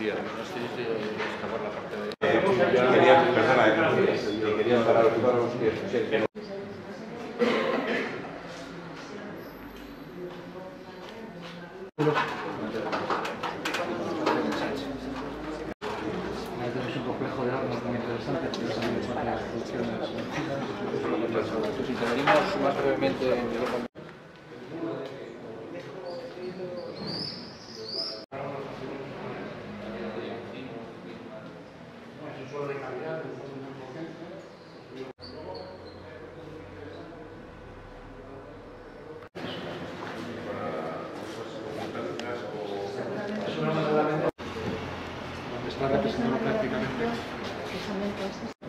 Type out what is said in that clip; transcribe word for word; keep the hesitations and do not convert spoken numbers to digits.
Lucía. No sé si escapar la parte de... Yo quería, perdona, que quería parar los toros que... Es un complejo de armas muy interesante, pero también son las producciones. Si intervenimos más brevemente en el... Está representado prácticamente